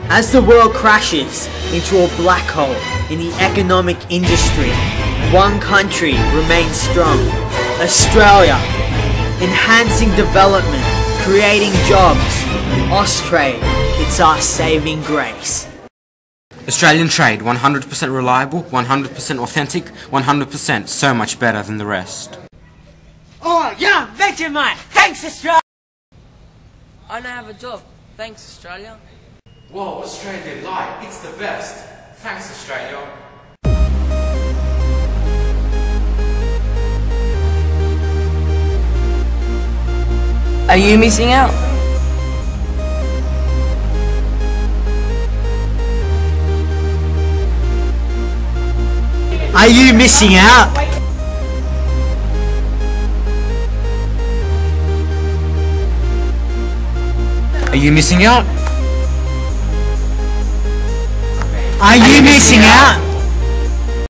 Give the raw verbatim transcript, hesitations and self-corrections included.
As the world crashes into a black hole in the economic industry, one country remains strong: Australia. Enhancing development, creating jobs. Austrade, it's our saving grace. Australian trade, one hundred percent reliable, one hundred percent authentic, one hundred percent so much better than the rest. Oh yeah, Vegemite! Thanks Australia! I don't have a job. Thanks, Australia. Whoa, Australian light, it's the best. Thanks, Australia. Are you missing out? Are you missing out? Are you missing out? Are you missing out?